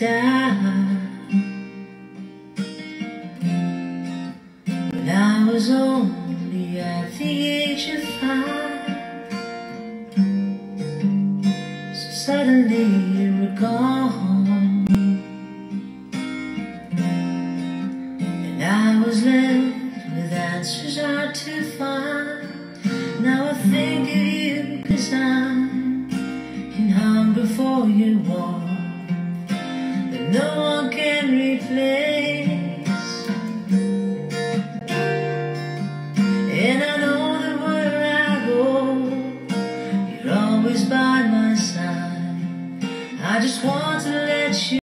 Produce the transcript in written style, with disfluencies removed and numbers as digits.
down. When I was only at the age of 5, so suddenly you were gone, and I was left with answers hard to find. Now I think of you 'cause I'm in hunger for your warmth that no one can replace.